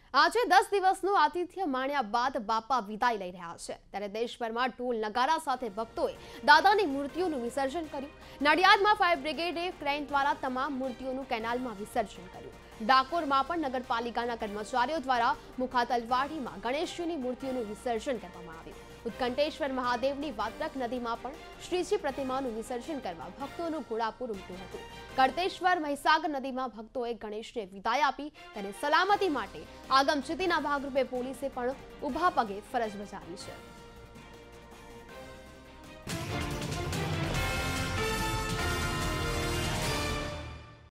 आज 10 દિવસનું આતિથ્ય માણ્યા બાદ બાપા વિદાય લઈ રહ્યા છે ત્યારે દેશભરમાં ઢોલ નગારા સાથે ભક્તોએ દાદાની મૂર્તિઓનું વિસર્જન કર્યું। નડિયાદમાં ફાયર બ્રિગેડે ક્રેન દ્વારા તમામ મૂર્તિઓનું કેનાલમાં વિસર્જન કર્યું। ડાકોરમાં પણ નગરપાલિકાના કર્મચારીઓ દ્વારા મુખાતલવાડીમાં ગણેશજીની મૂર્તિઓનું વિસર્જન કરવામાં આવ્યું। ઉત્કંઠેશ્વર મહાદેવની વાત્રક નદીમાં પણ શ્રીજી प्रतिमाનું વિસર્જન કરવા ભક્તોનું ઘોડાપુર ઉમટ્યું હતું। કરતેશ્વર મહીસાગર નદીમાં ભક્તોએ ગણેશને વિદાય આપી તેને સલામતી માટે આગમચેતીના ભાગરૂપે પોલીસે પણ ઊભા પગે ફરજ બજાવી છે।